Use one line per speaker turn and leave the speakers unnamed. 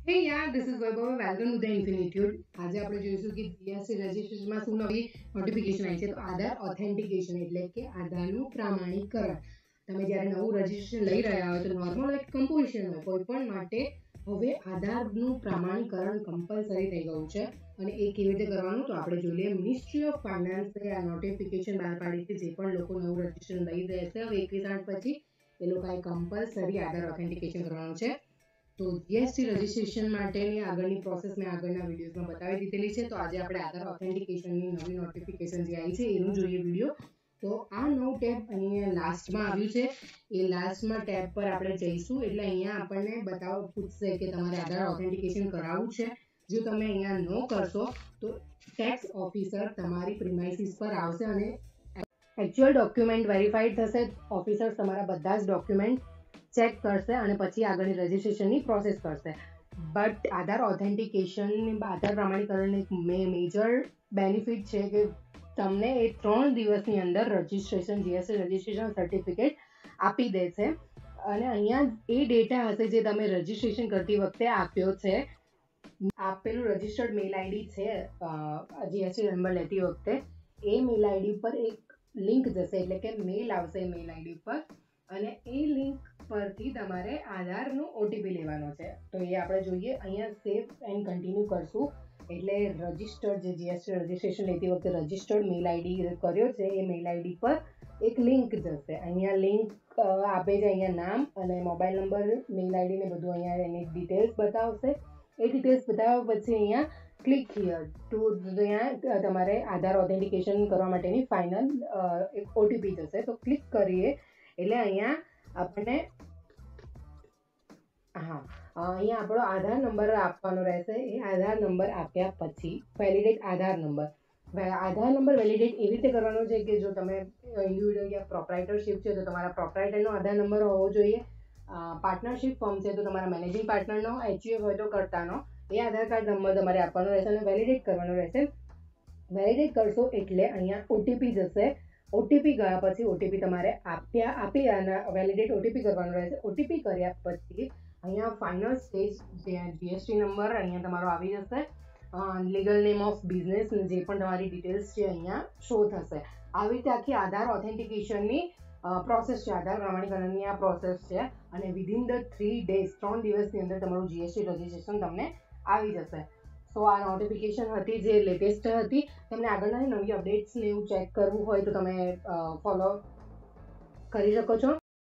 Hey, yeah, this is Vaibhav. Welcome to the Infinitude. આજે આપણે જોઈશું કે જીએસટી રજિસ્ટ્રેશનમાં શું નવી નોટિફિકેશન આવી છે. તો આધાર ઓથેન્ટિકેશન એટલે કે આધારનું પ્રમાણીકરણ. તમે જ્યારે નવું રજિસ્ટ્રેશન લઈ રહ્યા હોય તો નોર્મલ એક કમ્પલ્શન હોય કોઈ પણ માટે હવે આધારનું પ્રમાણીકરણ કમ્પલસરી થઈ ગયું છે. અને એ કેવી રીતે કરવાનું તો આપણે જોઈ લઈએ. મિનિસ્ટ્રી ઓફ ફાઇનાન્સે આ નોટિફિકેશન બહાર પાડી છે. જે પણ લોકો નવું રજિસ્ટ્રેશન લઈ રહેશે હવે 21/8 પછી એ લોકોએ કમ્પલસરી આધાર ઓથેન્ટિકેશન કરવાનું છે. તો જીએસટી રજિસ્ટ્રેશન માટેની આગળની પ્રોસેસ મેં આગળના વિડીયોઝમાં બતાવી દીધેલી છે. તો આજે આપણે આધાર ઓથેન્ટિકેશનની નવી નોટિફિકેશન જે આવી છે એનું જોઈએ વિડીયો. તો આ નવું ટેબ અહીંયા લાસ્ટમાં આવ્યું છે. એ લાસ્ટમાં ટેબ પર આપણે જઈશું એટલે અહીંયા આપણને પૂછશે કે તમારે આધાર ઓથેન્ટિકેશન કરાવવું છે. જો તમે અહીંયા ન કરશો તો ટેક્સ ઓફિસર તમારી પ્રિમાઇસીસ પર આવશે અને એકચ્યુઅલ ડોક્યુમેન્ટ વેરીફાઈડ થશે. ઓફિસર્સ તમારા બધા જ ડોક્યુમેન્ટ ચેક કરશે અને પછી આગળની રજિસ્ટ્રેશનની પ્રોસેસ કરશે. બટ આધાર ઓથેન્ટિકેશનની આધાર પ્રમાણીકરણની મેજર બેનિફિટ છે કે તમને એ 3 દિવસની અંદર રજિસ્ટ્રેશન જીએસટી રજિસ્ટ્રેશન સર્ટિફિકેટ આપી દે છે. અને અહીંયા એ ડેટા હશે જે તમે રજિસ્ટ્રેશન કરતી વખતે આપ્યો છે. આપેલું રજિસ્ટર્ડ મેલ આઈડી છે જીએસટી નંબર લેતી વખતે એ મેલ આઈડી પર એક લિંક જશે એટલે કે મેલ આવશે મેલ આઈડી પર અને એ લિંક પરથી તમારે આધારનો ઓટીપી લેવાનો છે. તો એ આપણે જોઈએ. અહીંયા સેવ એન્ડ કન્ટિન્યુ કરશું એટલે રજિસ્ટર્ડ જે જીએસટી રજિસ્ટ્રેશન લેતી વખતે રજિસ્ટર્ડ મેલ આઈડી કર્યો છે એ મેલ આઈડી પર એક લિંક જશે. અહીંયા લિંક આપે છે. અહીંયા નામ અને મોબાઈલ નંબર મેલ આઈડી ને બધું અહીંયા એની ડિટેલ્સ બતાવશે. એ ડિટેલ્સ બતાવ્યા પછી અહીંયા ક્લિક હિયર ટુ અહીંયા તમારે આધાર ઓથેન્ટિકેશન કરવા માટેની ફાઇનલ એક ઓટીપી જશે. તો ક્લિક કરીએ એટલે અહીંયા આપણને અહીંયા આપણો આધાર નંબર આપવાનો રહેશે. એ આધાર નંબર આપ્યા પછી વેલિડેટ આધાર નંબર વેલિડેટ એવી રીતે કરવાનો છે કે જો તમે ઇન્ડિવિડ્યુઅલ યા પ્રોપ્રાઇટરશિપ છે તો તમારા પ્રોપ્રાઇટરનો આધાર નંબર હોવો જોઈએ. પાર્ટનરશિપ ફોર્મ છે તો તમારા મેનેજિંગ પાર્ટનરનો, એચયુએફ હોય તો કર્તાનો એ આધાર કાર્ડ નંબર તમારે આપવાનો રહેશે અને વેલિડેટ કરવાનો રહેશે. વેલિડેટ કરશો એટલે અહીંયા ઓટીપી જશે. ઓટીપી ગયા પછી ઓટીપી તમારે આપી અને વેલિડેટ ઓટીપી કરવાનો રહેશે. ઓટીપી કર્યા પછી અહીંયા ફાઇનલ સ્ટેજ જીએસટી નંબર અહીંયા તમારો આવી જશે. લીગલ નેમ ઓફ બિઝનેસ જે પણ તમારી ડિટેલ્સ છે અહીંયા શો થશે. આવી રીતે આખી આધાર ઓથેન્ટિકેશનની પ્રોસેસ છે. આધાર પ્રમાણીકરણની આ પ્રોસેસ છે અને વિધિન ધ 3 days 3 દિવસની અંદર તમારું જીએસટી રજિસ્ટ્રેશન તમને આવી જશે. સો આ નોટિફિકેશન હતી જે લેટેસ્ટ હતી. તમને આગળના નવી અપડેટ્સને એવું ચેક કરવું હોય તો તમે ફોલો કરી શકો છો.